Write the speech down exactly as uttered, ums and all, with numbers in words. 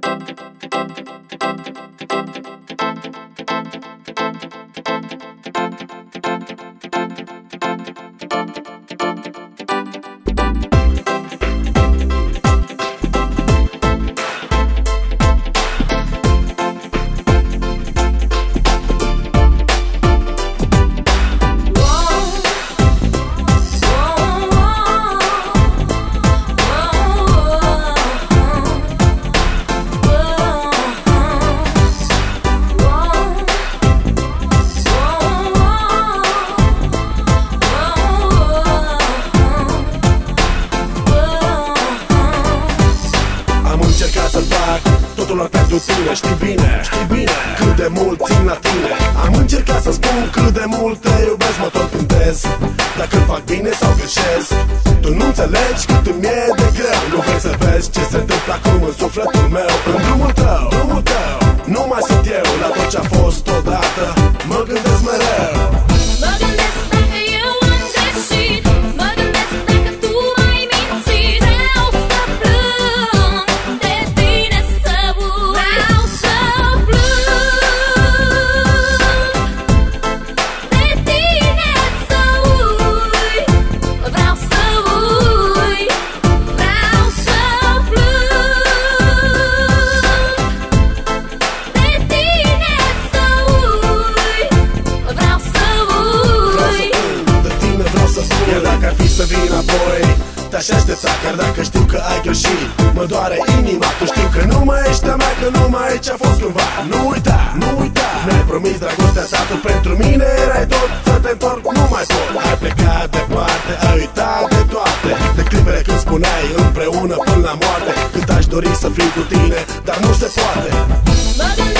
totul pentru tine. Știi bine, știi bine cât de mult țin la tine. Am încercat să spun cât de mult te iubesc, mă tot cântez dacă fac bine sau greșesc. Tu nu înțelegi cât îmi e de greu. Nu vrei să vezi ce se întâmplă acum în sufletul meu. În drumul tău, drumul tău, nu mai sunt eu. La tot ce a fost odată mă gândesc mereu. Mă gândesc dacă eu am greșit, mă gândesc dacă tu m-ai mințit. Vreau să plâng, de tine să uit. Vreau să plâng, de tine să uit. Vreau să uit, vreau să plâng, de tine să uit. Vreau să iar dacă ar fi să vin apoi, te-aș aștepta, chiar dacă știu că ai greșit. Mă doare inima, tu știu că nu mai ești a mea, că nu mai e ce-a fost cândva. Nu uita, nu uita, mi-ai promis dragostea ta, tu pentru mine erai tot. Să te întorc nu mai pot, ai plecat departe, ai uitat de toate. De clipele când spuneai împreună până la moarte, cât aș dori să fiu cu tine, dar nu se poate.